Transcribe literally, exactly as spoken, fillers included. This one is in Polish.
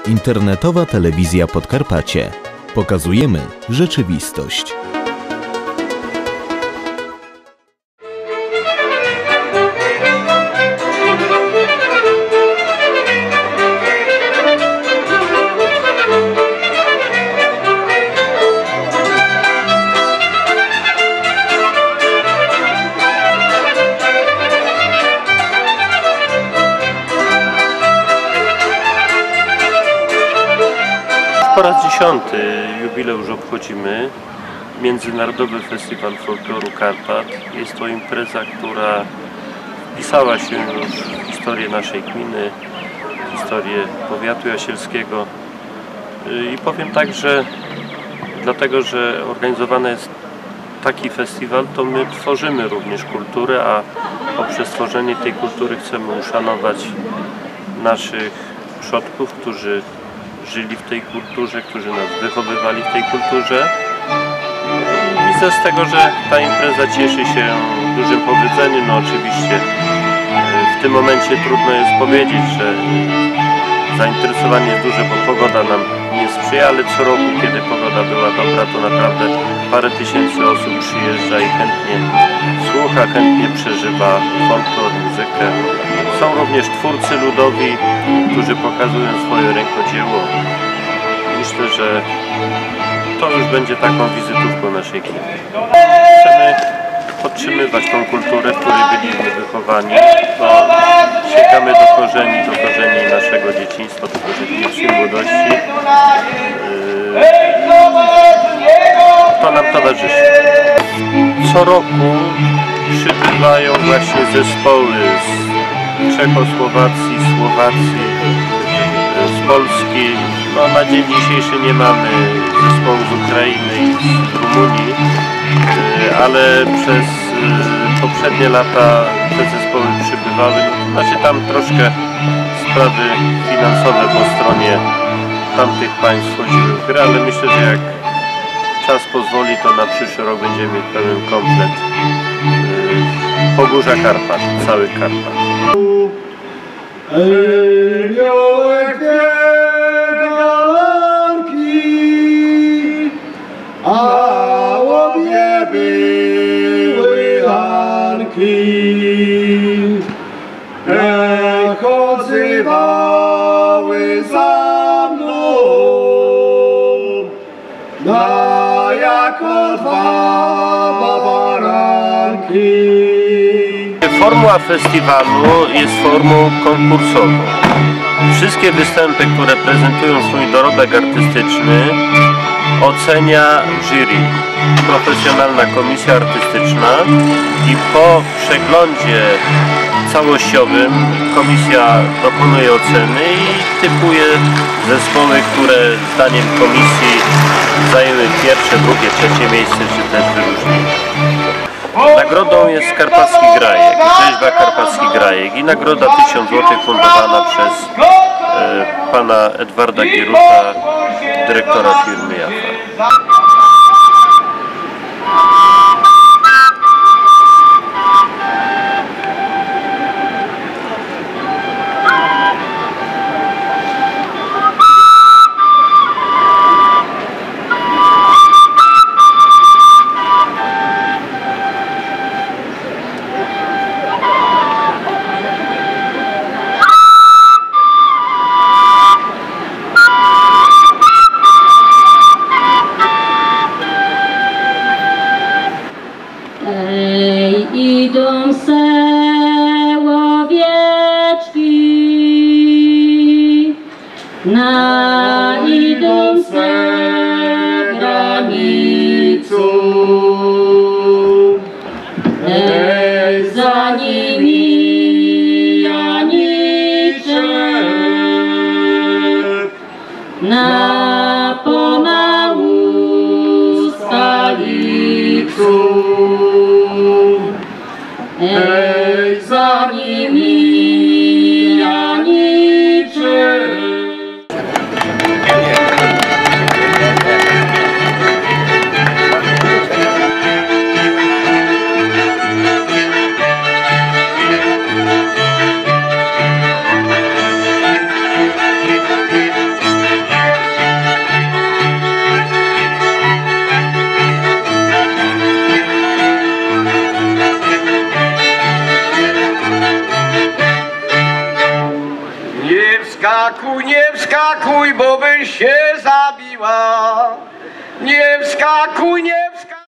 Internetowa telewizja Podkarpacie. Pokazujemy rzeczywistość. Po raz dziesiąty jubileusz obchodzimy. Międzynarodowy Festiwal Folkloru Karpat. Jest to impreza, która wpisała się już w historię naszej gminy, w historię powiatu jasielskiego. I powiem tak, że dlatego, że organizowany jest taki festiwal, to my tworzymy również kulturę, a poprzez tworzenie tej kultury chcemy uszanować naszych przodków, którzy żyli w tej kulturze, którzy nas wychowywali w tej kulturze. Widzę z tego, że ta impreza cieszy się dużym powodzeniem. No oczywiście w tym momencie trudno jest powiedzieć, że zainteresowanie jest duże, bo pogoda nam nie sprzyja, ale co roku, kiedy pogoda była dobra, to naprawdę parę tysięcy osób przyjeżdża i chętnie słucha, chętnie przeżywa folklor, muzykę. Są również twórcy ludowi, którzy pokazują swoje rękodzieło. Myślę, że to już będzie taką wizytówką naszej gminy. Chcemy podtrzymywać tą kulturę, w której byliśmy wychowani. Bo sięgamy do korzeni, do korzeni naszego dzieciństwa, do korzeni naszej młodości. To nam towarzyszy. Co roku przybywają właśnie zespoły z Czechosłowacji, Słowacji, z Polski. No, na dzień dzisiejszy nie mamy zespołu z Ukrainy i z Rumunii, ale przez poprzednie lata te zespoły przybywały. No, znaczy tam troszkę sprawy finansowe po stronie tamtych państw wchodziły w grę, ale myślę, że jak czas pozwoli, to na przyszły rok będziemy mieć pełen komplet Pogórza Karpat, całych Karpat. Aniołek galanki, a łobie były hanki, ech odzywały za mną, na jako dwa baranki. Formuła festiwalu jest formą konkursową. Wszystkie występy, które prezentują swój dorobek artystyczny, ocenia jury, profesjonalna komisja artystyczna, i po przeglądzie całościowym komisja dokonuje oceny i typuje zespoły, które zdaniem komisji zajęły pierwsze, drugie, trzecie miejsce, czy też wyróżnienie. Nagrodą jest Karpacki Grajek, rzeźba Karpacki Grajek i nagroda tysiąc złotych fundowana przez e, pana Edwarda Gieruta, dyrektora firmy Jafa. Idą sełowieczki, na idą se granicu, ej, za nimi Janiczek, na pomału stalicu. Ej, za nimi Janiczek. wskakuj, nie wskakuj, bo byś się zabiła. Nie wskakuj, nie wskakuj.